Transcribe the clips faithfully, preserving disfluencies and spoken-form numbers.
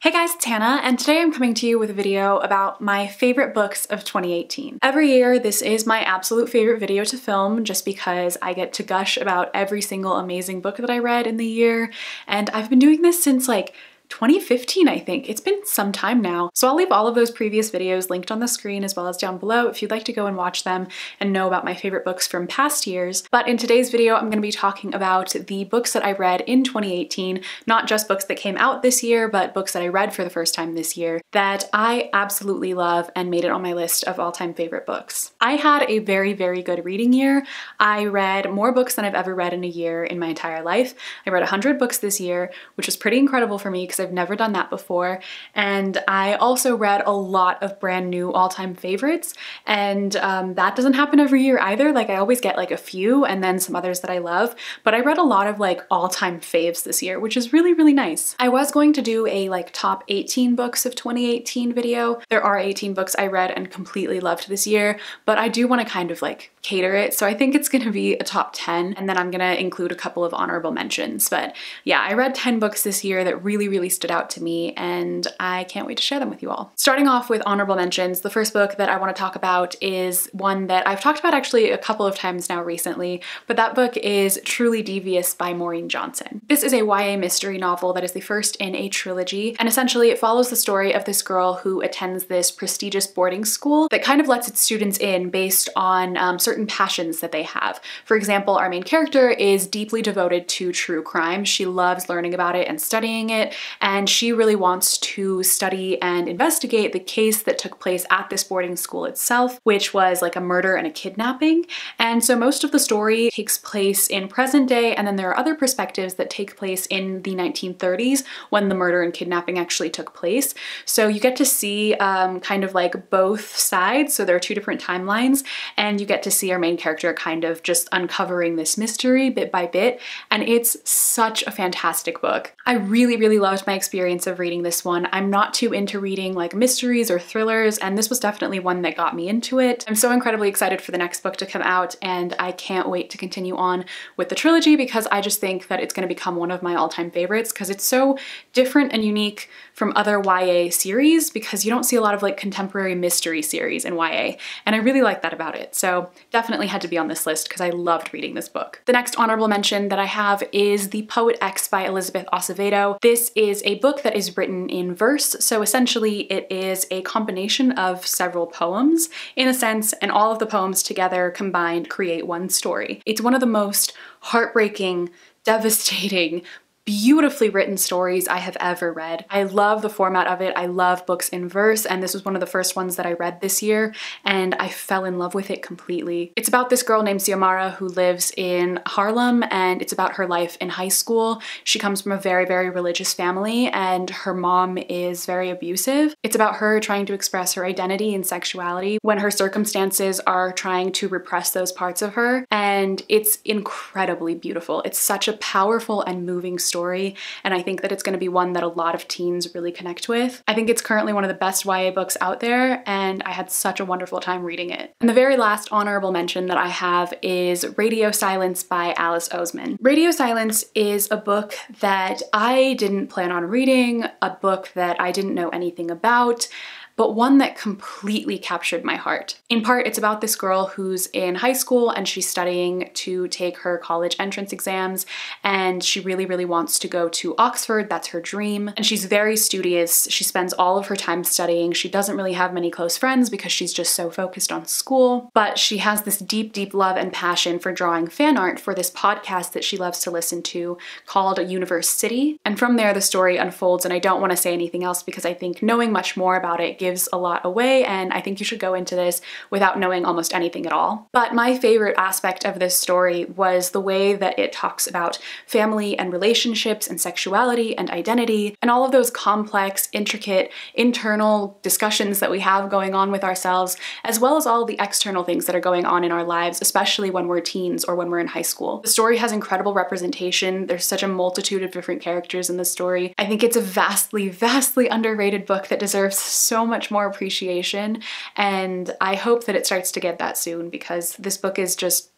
Hey guys, it's Hannah, and today I'm coming to you with a video about my favorite books of twenty eighteen. Every year, this is my absolute favorite video to film just because I get to gush about every single amazing book that I read in the year, and I've been doing this since like twenty fifteen, I think. It's been some time now. So I'll leave all of those previous videos linked on the screen as well as down below if you'd like to go and watch them and know about my favorite books from past years. But in today's video, I'm going to be talking about the books that I read in twenty eighteen, not just books that came out this year, but books that I read for the first time this year that I absolutely love and made it on my list of all-time favorite books. I had a very, very good reading year. I read more books than I've ever read in a year in my entire life. I read one hundred books this year, which was pretty incredible for me because I've never done that before. And I also read a lot of brand new all-time favorites, and um, that doesn't happen every year either. Like I always get like a few and then some others that I love, but I read a lot of like all-time faves this year, which is really, really nice. I was going to do a like top eighteen books of twenty eighteen video. There are eighteen books I read and completely loved this year, but I do want to kind of like cater it. So I think it's going to be a top ten, and then I'm going to include a couple of honorable mentions. But yeah, I read ten books this year that really, really stood out to me, and I can't wait to share them with you all. Starting off with honorable mentions, the first book that I want to talk about is one that I've talked about actually a couple of times now recently, but that book is Truly Devious by Maureen Johnson. This is a Y A mystery novel that is the first in a trilogy, and essentially it follows the story of this girl who attends this prestigious boarding school that kind of lets its students in based on um, certain passions that they have. For example, our main character is deeply devoted to true crime. She loves learning about it and studying it, and she really wants to study and investigate the case that took place at this boarding school itself, which was like a murder and a kidnapping. And so most of the story takes place in present day, and then there are other perspectives that take place in the nineteen thirties when the murder and kidnapping actually took place. So you get to see um, kind of like both sides. So there are two different timelines, and you get to see our main character kind of just uncovering this mystery bit by bit. And it's such a fantastic book. I really, really loved my experience of reading this one. I'm not too into reading like mysteries or thrillers, and this was definitely one that got me into it. I'm so incredibly excited for the next book to come out, and I can't wait to continue on with the trilogy because I just think that it's going to become one of my all-time favorites because it's so different and unique from other Y A series, because you don't see a lot of like contemporary mystery series in Y A, and I really like that about it. So definitely had to be on this list because I loved reading this book. The next honorable mention that I have is The Poet X by Elizabeth Acevedo. This is a book that is written in verse, so essentially it is a combination of several poems in a sense, and all of the poems together combined create one story. It's one of the most heartbreaking, devastating, beautifully written stories I have ever read. I love the format of it. I love books in verse, and this was one of the first ones that I read this year, and I fell in love with it completely. It's about this girl named Xiomara who lives in Harlem, and it's about her life in high school. She comes from a very, very religious family, and her mom is very abusive. It's about her trying to express her identity and sexuality when her circumstances are trying to repress those parts of her, and it's incredibly beautiful. It's such a powerful and moving story. story, and I think that it's going to be one that a lot of teens really connect with. I think it's currently one of the best Y A books out there, and I had such a wonderful time reading it. And the very last honorable mention that I have is Radio Silence by Alice Oseman. Radio Silence is a book that I didn't plan on reading, a book that I didn't know anything about, but one that completely captured my heart. In part, it's about this girl who's in high school and she's studying to take her college entrance exams, and she really, really wants to go to Oxford. That's her dream. And she's very studious. She spends all of her time studying. She doesn't really have many close friends because she's just so focused on school, but she has this deep, deep love and passion for drawing fan art for this podcast that she loves to listen to called Universe City. And from there, the story unfolds, and I don't want to say anything else because I think knowing much more about it gives a lot away, and I think you should go into this without knowing almost anything at all. But my favorite aspect of this story was the way that it talks about family and relationships and sexuality and identity and all of those complex, intricate, internal discussions that we have going on with ourselves, as well as all the external things that are going on in our lives, especially when we're teens or when we're in high school. The story has incredible representation. There's such a multitude of different characters in the story. I think it's a vastly, vastly underrated book that deserves so much more appreciation, and I hope that it starts to get that soon because this book is just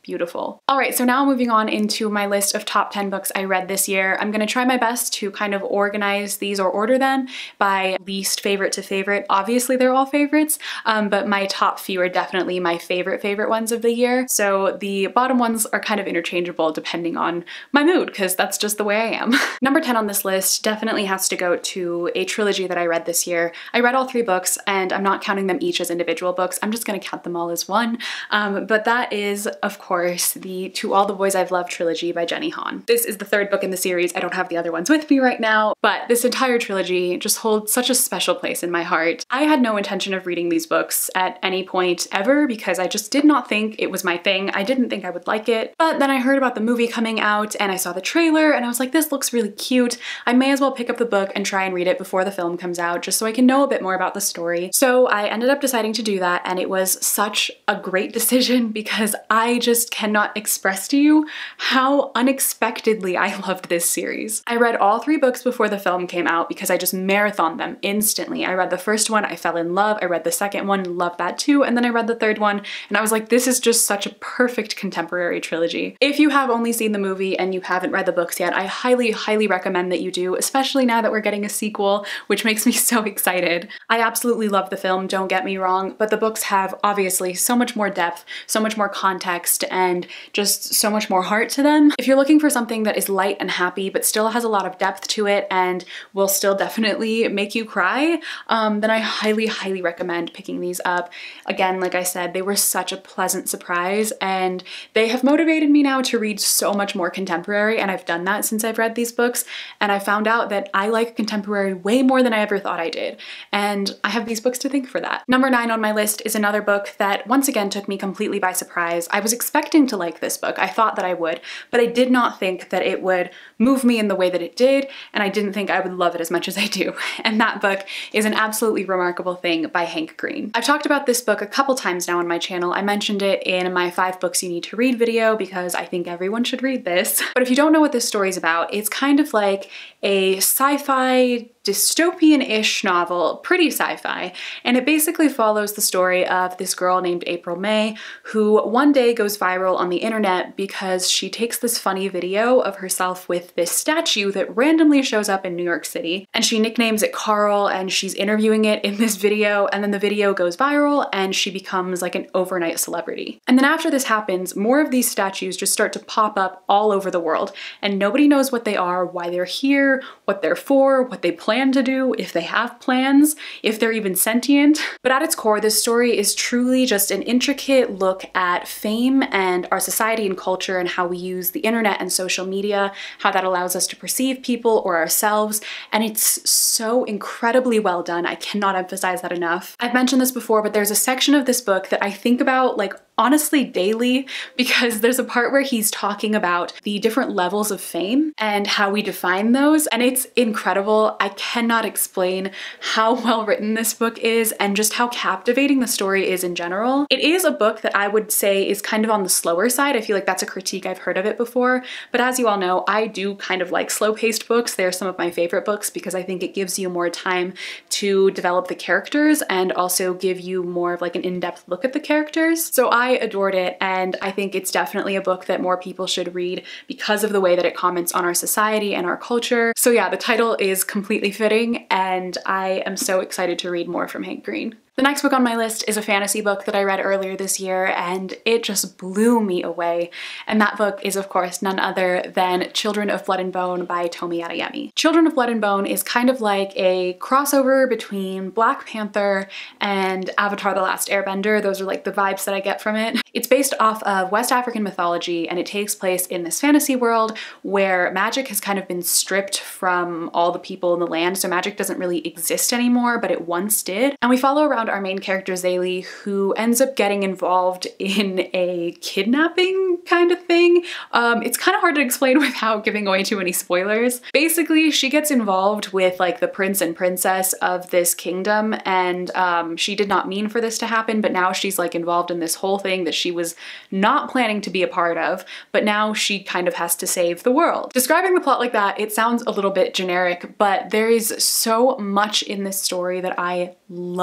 beautiful. All right, so now moving on into my list of top ten books I read this year. I'm gonna try my best to kind of organize these or order them by least favorite to favorite. Obviously they're all favorites, um, but my top few are definitely my favorite favorite ones of the year. So the bottom ones are kind of interchangeable depending on my mood, because that's just the way I am. Number ten on this list definitely has to go to a trilogy that I read this year. I read all three books, and I'm not counting them each as individual books. I'm just gonna count them all as one. Um, but that is, of course, course, the To All the Boys I've Loved trilogy by Jenny Han. This is the third book in the series. I don't have the other ones with me right now, but this entire trilogy just holds such a special place in my heart. I had no intention of reading these books at any point ever because I just did not think it was my thing. I didn't think I would like it, but then I heard about the movie coming out and I saw the trailer and I was like, this looks really cute. I may as well pick up the book and try and read it before the film comes out just so I can know a bit more about the story. So I ended up deciding to do that, and it was such a great decision because I just cannot express to you how unexpectedly I loved this series. I read all three books before the film came out because I just marathoned them instantly. I read the first one, I fell in love. I read the second one, loved that too. And then I read the third one and I was like, this is just such a perfect contemporary trilogy. If you have only seen the movie and you haven't read the books yet, I highly, highly recommend that you do, especially now that we're getting a sequel, which makes me so excited. I absolutely love the film, don't get me wrong, but the books have obviously so much more depth, so much more context, and just so much more heart to them. If you're looking for something that is light and happy but still has a lot of depth to it and will still definitely make you cry, um, then I highly, highly recommend picking these up. Again, like I said, they were such a pleasant surprise and they have motivated me now to read so much more contemporary, and I've done that since I've read these books, and I found out that I like contemporary way more than I ever thought I did, and I have these books to thank for that. Number nine on my list is another book that once again took me completely by surprise. I was expecting to like this book. I thought that I would, but I did not think that it would move me in the way that it did, and I didn't think I would love it as much as I do. And that book is An Absolutely Remarkable Thing by Hank Green. I've talked about this book a couple times now on my channel. I mentioned it in my five books you need to read video because I think everyone should read this. But if you don't know what this story's about, it's kind of like a sci-fi dystopian-ish novel, pretty sci-fi, and it basically follows the story of this girl named April May who one day goes viral on the internet because she takes this funny video of herself with this statue that randomly shows up in New York City, and she nicknames it Carl, and she's interviewing it in this video, and then the video goes viral and she becomes like an overnight celebrity. And then after this happens, more of these statues just start to pop up all over the world, and nobody knows what they are, why they're here, what they're for, what they plan to do, if they have plans, if they're even sentient. But at its core, this story is truly just an intricate look at fame and our society and culture and how we use the internet and social media, how that allows us to perceive people or ourselves, and it's so incredibly well done. I cannot emphasize that enough. I've mentioned this before, but there's a section of this book that I think about like honestly daily, because there's a part where he's talking about the different levels of fame and how we define those, and it's incredible. I cannot explain how well written this book is and just how captivating the story is in general. It is a book that I would say is kind of on the slower side. I feel like that's a critique, I've heard of it before, but as you all know, I do kind of like slow-paced books. They're some of my favorite books because I think it gives you more time to develop the characters and also give you more of like an in-depth look at the characters. So I I adored it, and I think it's definitely a book that more people should read because of the way that it comments on our society and our culture. So yeah, the title is completely fitting, and I am so excited to read more from Hank Green. The next book on my list is a fantasy book that I read earlier this year, and it just blew me away. And that book is, of course, none other than Children of Blood and Bone by Tomi Adeyemi. Children of Blood and Bone is kind of like a crossover between Black Panther and Avatar: The Last Airbender. Those are like the vibes that I get from it. It's based off of West African mythology, and it takes place in this fantasy world where magic has kind of been stripped from all the people in the land, so magic doesn't really exist anymore, but it once did. And we follow around our main character Zaylee, who ends up getting involved in a kidnapping kind of thing. Um, it's kind of hard to explain without giving away too many spoilers. Basically, she gets involved with like the prince and princess of this kingdom, and um, she did not mean for this to happen, but now she's like involved in this whole thing that she was not planning to be a part of, but now she kind of has to save the world. Describing the plot like that, it sounds a little bit generic, but there is so much in this story that I loved.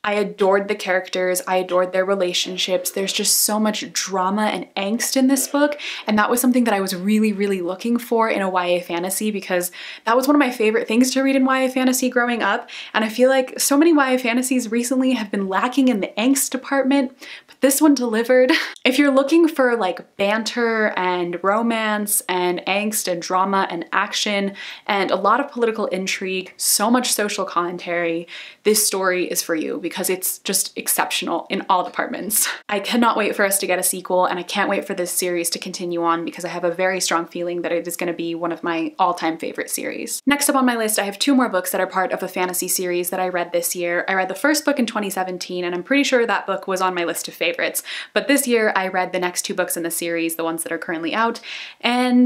I adored the characters, I adored their relationships. There's just so much drama and angst in this book, and that was something that I was really, really looking for in a Y A fantasy, because that was one of my favorite things to read in Y A fantasy growing up, and I feel like so many Y A fantasies recently have been lacking in the angst department, but this one delivered. If you're looking for like banter and romance and angst and drama and action and a lot of political intrigue, so much social commentary, this story is for you because it's just exceptional in all departments. I cannot wait for us to get a sequel, and I can't wait for this series to continue on because I have a very strong feeling that it is going to be one of my all-time favorite series. Next up on my list, I have two more books that are part of a fantasy series that I read this year. I read the first book in twenty seventeen, and I'm pretty sure that book was on my list of favorites, but this year I read the next two books in the series, the ones that are currently out, and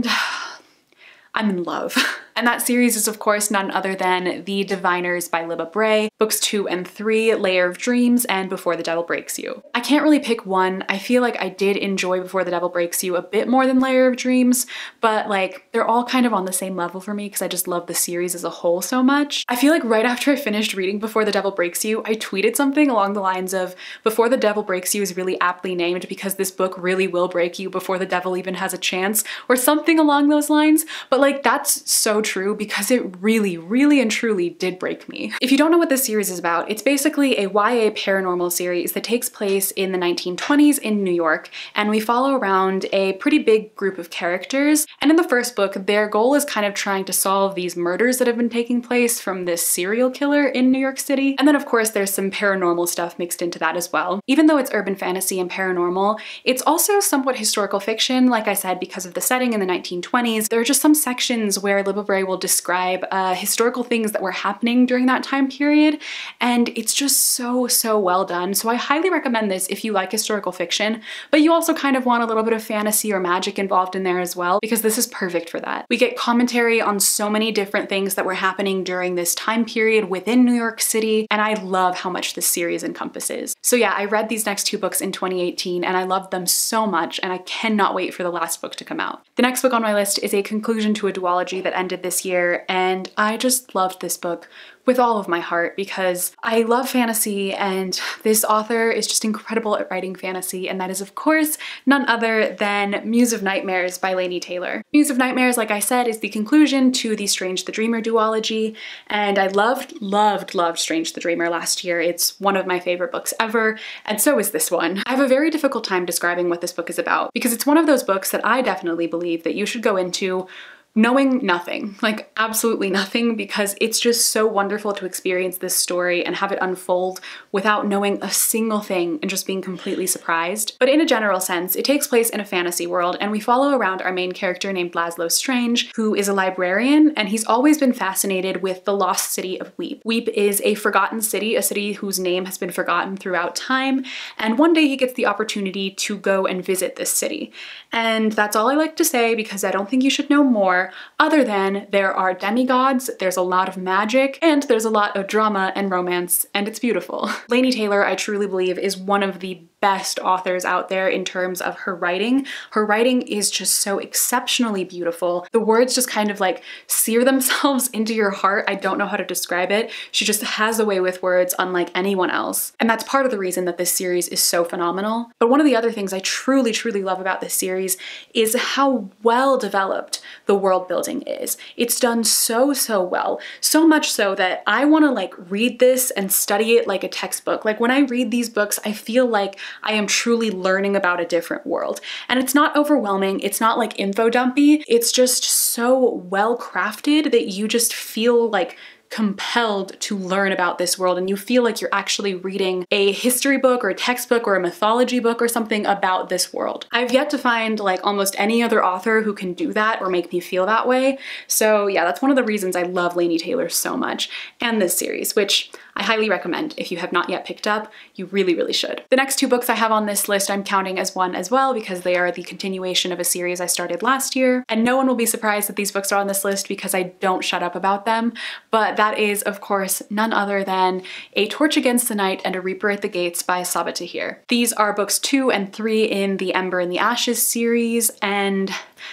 I'm in love. And that series is of course none other than The Diviners by Libba Bray, books two and three, Layer of Dreams, and Before the Devil Breaks You. I can't really pick one. I feel like I did enjoy Before the Devil Breaks You a bit more than Layer of Dreams, but like they're all kind of on the same level for me because I just love the series as a whole so much. I feel like right after I finished reading Before the Devil Breaks You, I tweeted something along the lines of, Before the Devil Breaks You is really aptly named because this book really will break you before the devil even has a chance, or something along those lines. But like that's so true because it really, really and truly did break me. If you don't know what this series is about, it's basically a Y A paranormal series that takes place in the nineteen twenties in New York, and we follow around a pretty big group of characters. And in the first book, their goal is kind of trying to solve these murders that have been taking place from this serial killer in New York City. And then of course there's some paranormal stuff mixed into that as well. Even though it's urban fantasy and paranormal, it's also somewhat historical fiction, like I said, because of the setting in the nineteen twenties. There are just some sections where Libba Bray will describe uh, historical things that were happening during that time period, and it's just so, so well done. So I highly recommend this if you like historical fiction, but you also kind of want a little bit of fantasy or magic involved in there as well, because this is perfect for that. We get commentary on so many different things that were happening during this time period within New York City, and I love how much this series encompasses. So yeah, I read these next two books in twenty eighteen, and I loved them so much, and I cannot wait for the last book to come out. The next book on my list is a conclusion to a duology that ended this year, and I just loved this book with all of my heart because I love fantasy, and this author is just incredible at writing fantasy, and that is of course none other than Muse of Nightmares by Laini Taylor. Muse of Nightmares, like I said, is the conclusion to the Strange the Dreamer duology, and I loved, loved, loved Strange the Dreamer last year. It's one of my favorite books ever, and so is this one. I have a very difficult time describing what this book is about because it's one of those books that I definitely believe that you should go into knowing nothing, like absolutely nothing, because it's just so wonderful to experience this story and have it unfold without knowing a single thing and just being completely surprised. But in a general sense, it takes place in a fantasy world, and we follow around our main character named Laszlo Strange, who is a librarian, and he's always been fascinated with the lost city of Weep. Weep is a forgotten city, a city whose name has been forgotten throughout time, and one day he gets the opportunity to go and visit this city. And that's all I like to say because I don't think you should know more, other than there are demigods, there's a lot of magic, and there's a lot of drama and romance, and it's beautiful. Laini Taylor, I truly believe, is one of the best authors out there in terms of her writing. Her writing is just so exceptionally beautiful. The words just kind of like sear themselves into your heart. I don't know how to describe it. She just has a way with words unlike anyone else. And that's part of the reason that this series is so phenomenal. But one of the other things I truly, truly love about this series is how well developed the world building is. It's done so, so well. So much so that I want to like read this and study it like a textbook. Like when I read these books, I feel like I am truly learning about a different world. And it's not overwhelming, it's not like info dumpy, it's just so well crafted that you just feel like compelled to learn about this world, and you feel like you're actually reading a history book or a textbook or a mythology book or something about this world. I've yet to find like almost any other author who can do that or make me feel that way. So yeah, that's one of the reasons I love Laini Taylor so much, and this series, which I highly recommend. If you have not yet picked up, you really, really should. The next two books I have on this list I'm counting as one as well because they are the continuation of a series I started last year, and no one will be surprised that these books are on this list because I don't shut up about them, but that is, of course, none other than A Torch Against the Night and A Reaper at the Gates by Sabaa Tahir. These are books two and three in the Ember and the Ashes series, and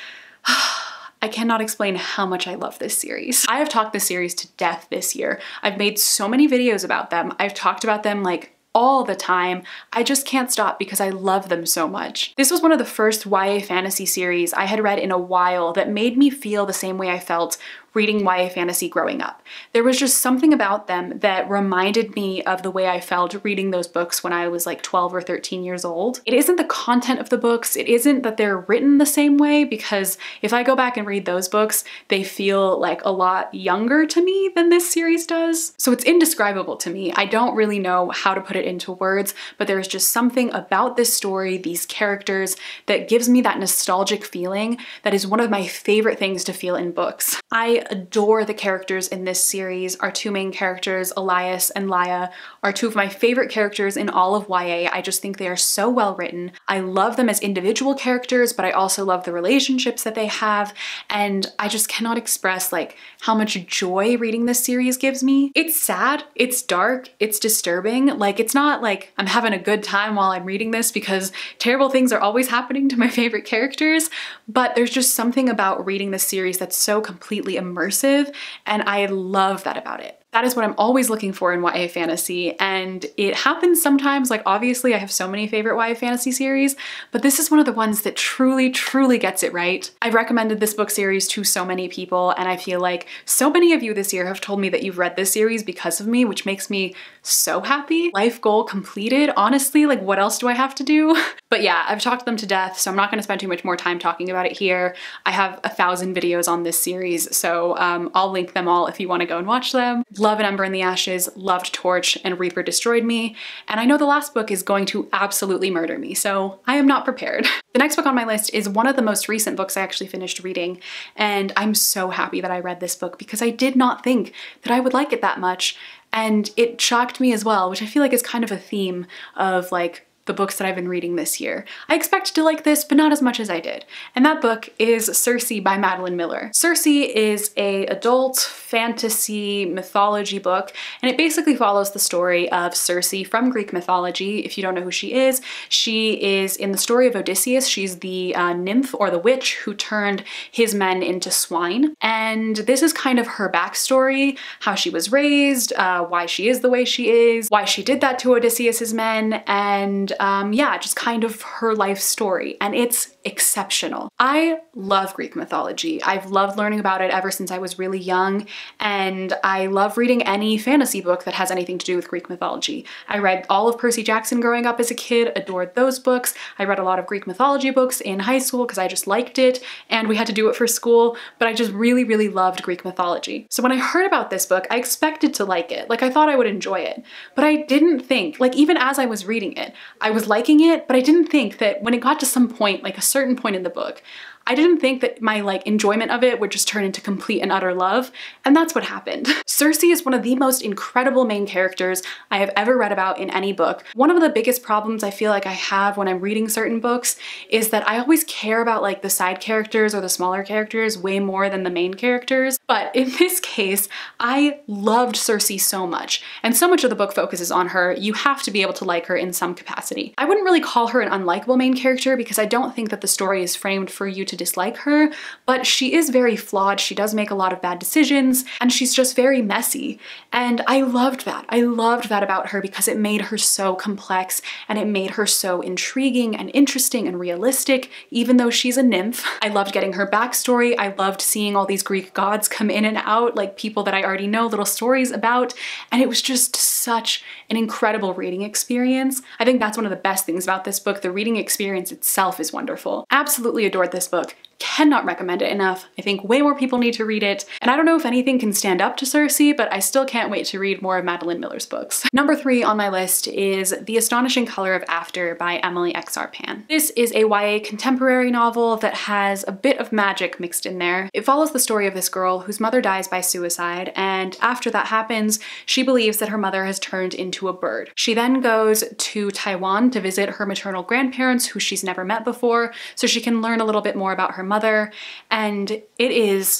I cannot explain how much I love this series. I have talked this series to death this year. I've made so many videos about them. I've talked about them like all the time. I just can't stop because I love them so much. This was one of the first Y A fantasy series I had read in a while that made me feel the same way I felt reading Y A fantasy growing up. There was just something about them that reminded me of the way I felt reading those books when I was like twelve or thirteen years old. It isn't the content of the books, it isn't that they're written the same way, because if I go back and read those books, they feel like a lot younger to me than this series does. So it's indescribable to me. I don't really know how to put it into words, but there's just something about this story, these characters, that gives me that nostalgic feeling that is one of my favorite things to feel in books. I adore the characters in this series. Our two main characters, Elias and Laia, are two of my favorite characters in all of Y A. I just think they are so well written. I love them as individual characters, but I also love the relationships that they have, and I just cannot express like how much joy reading this series gives me. It's sad, it's dark, it's disturbing. Like, it's not like I'm having a good time while I'm reading this because terrible things are always happening to my favorite characters, but there's just something about reading this series that's so completely immersive, and I love that about it. That is what I'm always looking for in Y A fantasy, and it happens sometimes. Like, obviously I have so many favorite Y A fantasy series, but this is one of the ones that truly, truly gets it right. I've recommended this book series to so many people, and I feel like so many of you this year have told me that you've read this series because of me, which makes me so happy. Life goal completed, honestly. Like, what else do I have to do? But yeah, I've talked them to death, so I'm not gonna spend too much more time talking about it here. I have a thousand videos on this series, so um, I'll link them all if you wanna go and watch them. Love An Ember in the Ashes, loved Torch, and Reaper Destroyed Me, and I know the last book is going to absolutely murder me, so I am not prepared. The next book on my list is one of the most recent books I actually finished reading, and I'm so happy that I read this book because I did not think that I would like it that much, and it shocked me as well, which I feel like is kind of a theme of like the books that I've been reading this year. I expected to like this, but not as much as I did. And that book is Circe by Madeline Miller. Circe is a adult fantasy mythology book, and it basically follows the story of Circe from Greek mythology. If you don't know who she is, she is in the story of Odysseus. She's the uh, nymph or the witch who turned his men into swine. And this is kind of her backstory, how she was raised, uh, why she is the way she is, why she did that to Odysseus's men, and Um, yeah, just kind of her life story, and it's exceptional. I love Greek mythology. I've loved learning about it ever since I was really young, and I love reading any fantasy book that has anything to do with Greek mythology. I read all of Percy Jackson growing up as a kid, adored those books. I read a lot of Greek mythology books in high school because I just liked it, and we had to do it for school, but I just really, really loved Greek mythology. So when I heard about this book, I expected to like it. Like, I thought I would enjoy it, but I didn't think, like, even as I was reading it, I was liking it, but I didn't think that when it got to some point, like a certain point in the book, I didn't think that my like enjoyment of it would just turn into complete and utter love, and that's what happened. Circe is one of the most incredible main characters I have ever read about in any book. One of the biggest problems I feel like I have when I'm reading certain books is that I always care about like the side characters or the smaller characters way more than the main characters, but in this case, I loved Circe so much, and so much of the book focuses on her. You have to be able to like her in some capacity. I wouldn't really call her an unlikable main character because I don't think that the story is framed for you to dislike her, but she is very flawed. She does make a lot of bad decisions, and she's just very messy. And I loved that. I loved that about her because it made her so complex, and it made her so intriguing and interesting and realistic, even though she's a nymph. I loved getting her backstory. I loved seeing all these Greek gods come in and out, like people that I already know little stories about, and it was just such an incredible reading experience. I think that's one of the best things about this book. The reading experience itself is wonderful. Absolutely adored this book. Cannot recommend it enough. I think way more people need to read it, and I don't know if anything can stand up to Circe, but I still can't wait to read more of Madeline Miller's books. Number three on my list is The Astonishing Color of After by Emily X R Pan. This is a Y A contemporary novel that has a bit of magic mixed in there. It follows the story of this girl whose mother dies by suicide, and after that happens, she believes that her mother has turned into a bird. She then goes to Taiwan to visit her maternal grandparents, who she's never met before, so she can learn a little bit more about her mother, and it is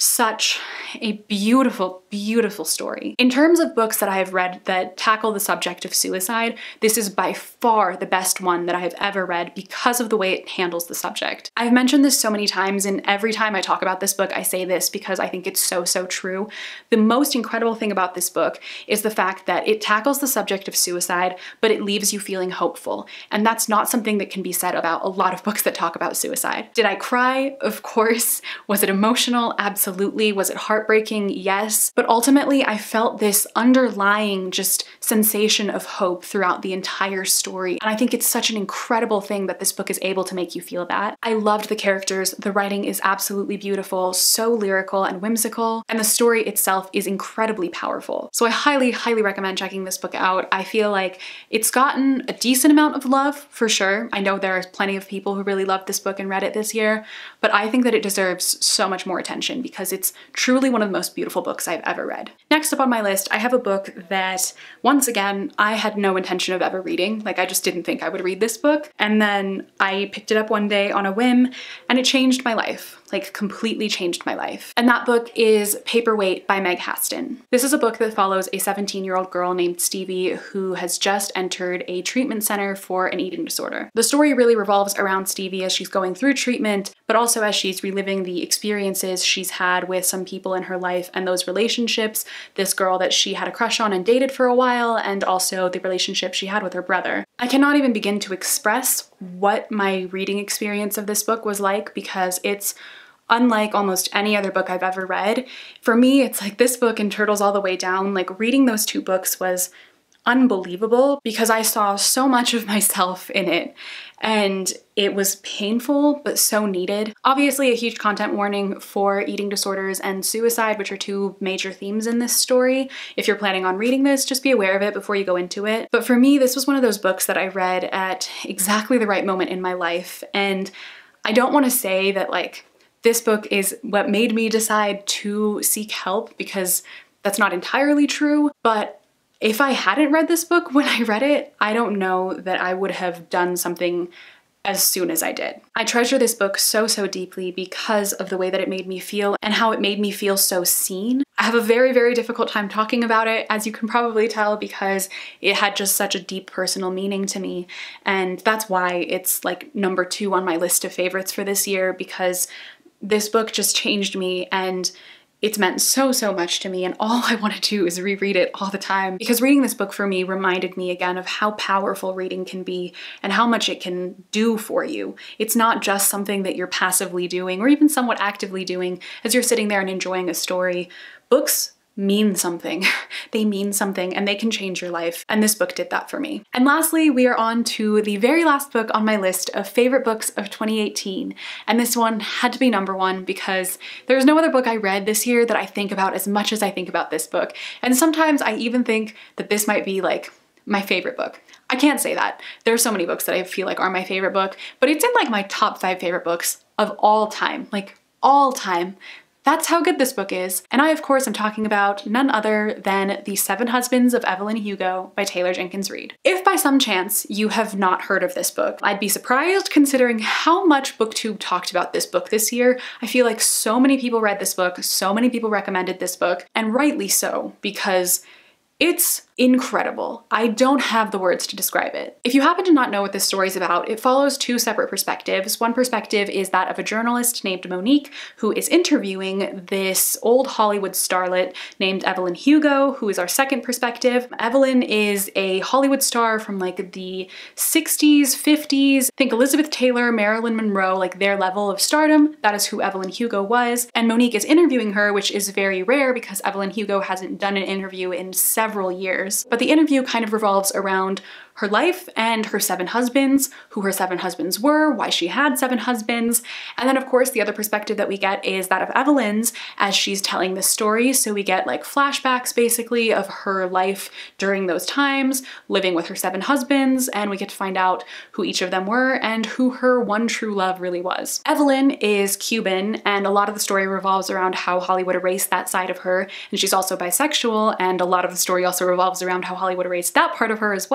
such a beautiful, beautiful story. In terms of books that I have read that tackle the subject of suicide, this is by far the best one that I have ever read because of the way it handles the subject. I've mentioned this so many times, and every time I talk about this book, I say this because I think it's so, so true. The most incredible thing about this book is the fact that it tackles the subject of suicide, but it leaves you feeling hopeful. And that's not something that can be said about a lot of books that talk about suicide. Did I cry? Of course. Was it emotional? Absolutely. Absolutely. Was it heartbreaking? Yes. But ultimately, I felt this underlying just sensation of hope throughout the entire story. And I think it's such an incredible thing that this book is able to make you feel that. I loved the characters. The writing is absolutely beautiful, so lyrical and whimsical, and the story itself is incredibly powerful. So I highly, highly recommend checking this book out. I feel like it's gotten a decent amount of love, for sure. I know there are plenty of people who really loved this book and read it this year, but I think that it deserves so much more attention because it's truly one of the most beautiful books I've ever read. Next up on my list, I have a book that, once again, I had no intention of ever reading. Like, I just didn't think I would read this book. And then I picked it up one day on a whim, and it changed my life. Like, completely changed my life. And that book is Paperweight by Meg Haston. This is a book that follows a seventeen-year-old girl named Stevie who has just entered a treatment center for an eating disorder. The story really revolves around Stevie as she's going through treatment, but also as she's reliving the experiences she's had with some people in her life and those relationships, this girl that she had a crush on and dated for a while, and also the relationship she had with her brother. I cannot even begin to express what my reading experience of this book was like because it's unlike almost any other book I've ever read. For me, it's like this book and Turtles All the Way Down. Like, reading those two books was unbelievable because I saw so much of myself in it, and it was painful but so needed. Obviously, a huge content warning for eating disorders and suicide, which are two major themes in this story. If you're planning on reading this, just be aware of it before you go into it. But for me, this was one of those books that I read at exactly the right moment in my life, and I don't want to say that like this book is what made me decide to seek help because that's not entirely true, but if I hadn't read this book when I read it, I don't know that I would have done something as soon as I did. I treasure this book so, so deeply because of the way that it made me feel and how it made me feel so seen. I have a very, very difficult time talking about it, as you can probably tell, because it had just such a deep personal meaning to me. And that's why it's like number two on my list of favorites for this year, because this book just changed me and it's meant so, so much to me, and all I want to do is reread it all the time because reading this book for me reminded me again of how powerful reading can be and how much it can do for you. It's not just something that you're passively doing or even somewhat actively doing as you're sitting there and enjoying a story. Books mean something. They mean something and they can change your life, and this book did that for me. And lastly, we are on to the very last book on my list of favorite books of twenty eighteen, and this one had to be number one because there's no other book I read this year that I think about as much as I think about this book, and sometimes I even think that this might be like my favorite book. I can't say that. There are so many books that I feel like are my favorite book, but it's in like my top five favorite books of all time, like all time. That's how good this book is. And I, of course, am talking about none other than The Seven Husbands of Evelyn Hugo by Taylor Jenkins Reid. If by some chance you have not heard of this book, I'd be surprised considering how much BookTube talked about this book this year. I feel like so many people read this book, so many people recommended this book, and rightly so, because it's incredible. I don't have the words to describe it. If you happen to not know what this story is about, it follows two separate perspectives. One perspective is that of a journalist named Monique who is interviewing this old Hollywood starlet named Evelyn Hugo, who is our second perspective. Evelyn is a Hollywood star from like the sixties, fifties. Think Elizabeth Taylor, Marilyn Monroe, like their level of stardom. That is who Evelyn Hugo was. And Monique is interviewing her, which is very rare because Evelyn Hugo hasn't done an interview in several years. But the interview kind of revolves around her life and her seven husbands, who her seven husbands were, why she had seven husbands. And then of course the other perspective that we get is that of Evelyn's as she's telling this story. So we get like flashbacks basically of her life during those times, living with her seven husbands, and we get to find out who each of them were and who her one true love really was. Evelyn is Cuban, and a lot of the story revolves around how Hollywood erased that side of her, and she's also bisexual, and a lot of the story also revolves around how Hollywood erased that part of her as well.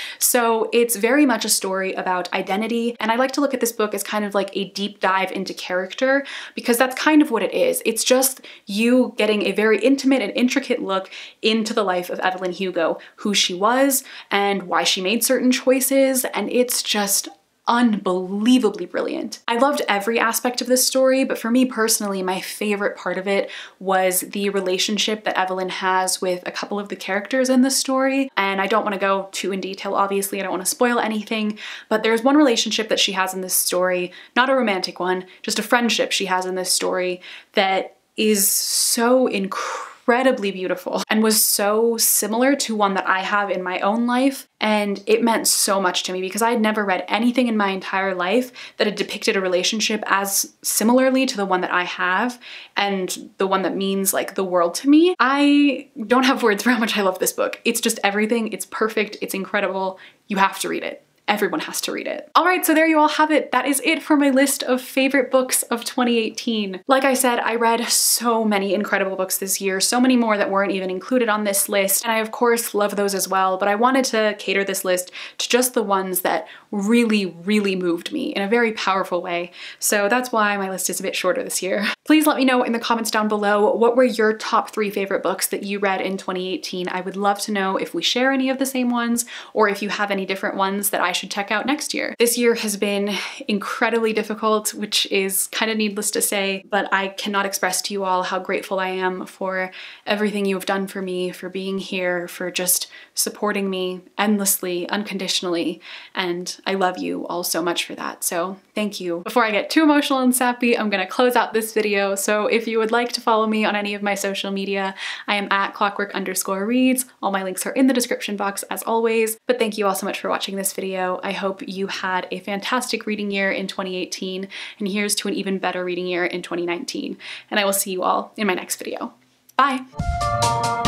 So it's very much a story about identity, and I like to look at this book as kind of like a deep dive into character, because that's kind of what it is. It's just you getting a very intimate and intricate look into the life of Evelyn Hugo, who she was and why she made certain choices, and it's just unbelievably brilliant. I loved every aspect of this story, but for me personally, my favorite part of it was the relationship that Evelyn has with a couple of the characters in the story. And I don't want to go too in detail, obviously, I don't want to spoil anything, but there's one relationship that she has in this story, not a romantic one, just a friendship she has in this story that is so incredible. incredibly beautiful and was so similar to one that I have in my own life, and it meant so much to me because I had never read anything in my entire life that had depicted a relationship as similarly to the one that I have and the one that means like the world to me. I don't have words for how much I love this book. It's just everything. It's perfect. It's incredible. You have to read it. Everyone has to read it. All right, so there you all have it. That is it for my list of favorite books of twenty eighteen. Like I said, I read so many incredible books this year, so many more that weren't even included on this list, and I of course love those as well, but I wanted to cater this list to just the ones that really, really moved me in a very powerful way. So that's why my list is a bit shorter this year. Please let me know in the comments down below, what were your top three favorite books that you read in twenty eighteen? I would love to know if we share any of the same ones, or if you have any different ones that I should check out next year. This year has been incredibly difficult, which is kind of needless to say, but I cannot express to you all how grateful I am for everything you have done for me, for being here, for just supporting me endlessly, unconditionally, and I love you all so much for that, so thank you. Before I get too emotional and sappy, I'm gonna close out this video, so if you would like to follow me on any of my social media, I am at clockwork underscore reads. All my links are in the description box as always, but thank you all so much for watching this video. I hope you had a fantastic reading year in twenty eighteen, and here's to an even better reading year in twenty nineteen, and I will see you all in my next video. Bye!